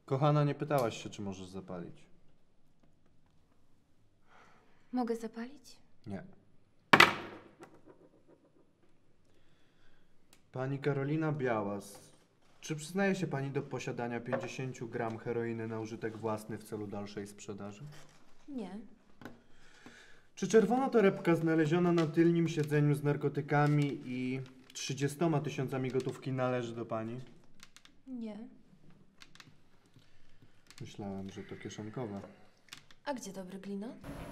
Kochana, nie pytałaś się, czy możesz zapalić. Mogę zapalić? Nie. Pani Karolina Białas, czy przyznaje się pani do posiadania 50 gram heroiny na użytek własny w celu dalszej sprzedaży? Nie. Czy czerwona torebka znaleziona na tylnym siedzeniu z narkotykami i 30 000 gotówki należy do pani? Nie. Myślałem, że to kieszonkowe. A gdzie dobry glino?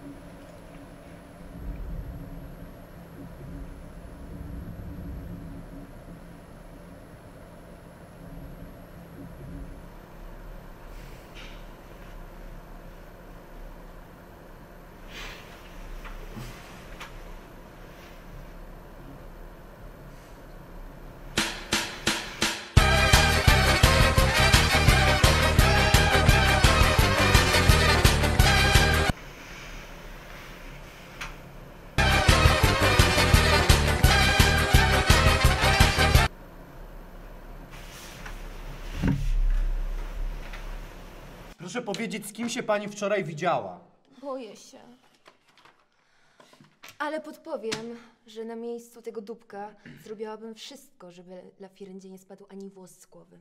Proszę powiedzieć, z kim się pani wczoraj widziała? Boję się. Ale podpowiem, że na miejscu tego dupka zrobiłabym wszystko, żeby Lafiryndzie nie spadł ani włos z głowy.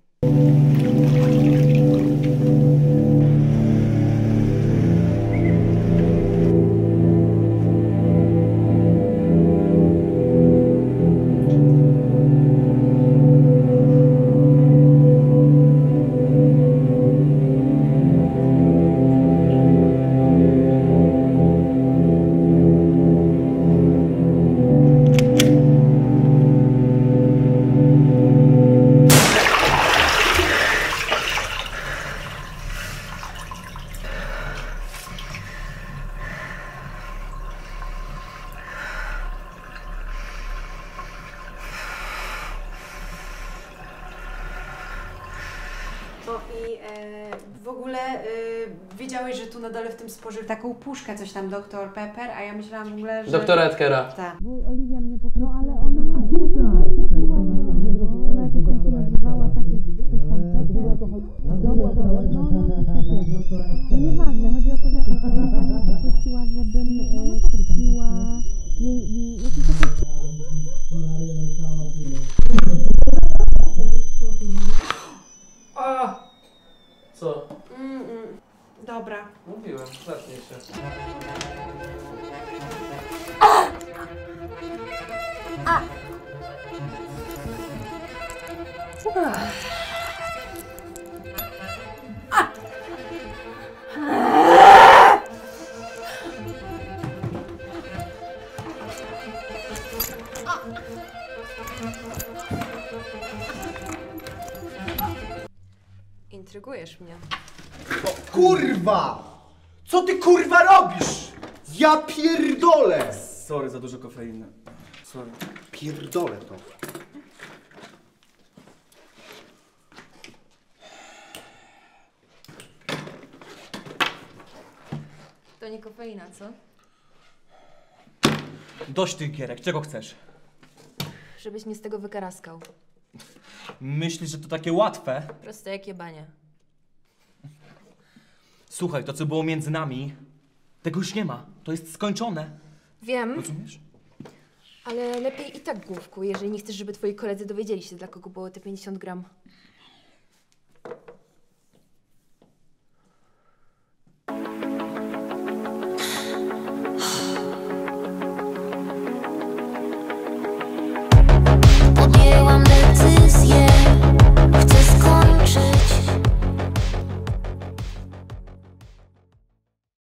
No i w ogóle wiedziałeś, że tu na dole w tym sporze taką puszkę coś tam Dr. Pepper, a ja myślałam w ogóle, że... Doktora Edkera. Tak. Bo Oliwia mnie po prostu... No ale ona jakoś tam się nazywała takie coś tam Pepper. No nieważne, chodzi o to, że jakoś Oliwia mnie poprosiła, żebym kupiła jej jakiś taki... O! Co? Dobra. Mówiłem, zacznij się. Intrygujesz mnie. O kurwa! Co ty kurwa robisz? Ja pierdolę! Sorry, za dużo kofeiny. Sorry. Pierdolę to. To nie kofeina, co? Dość tych gierek, czego chcesz? Żebyś mnie z tego wykaraskał. Myślisz, że to takie łatwe? Proste jak jebanie. Słuchaj, to co było między nami, tego już nie ma. To jest skończone. Wiem, Rozumiesz? ale lepiej i tak główku, jeżeli nie chcesz, żeby twoi koledzy dowiedzieli się, dla kogo było te 50 gram.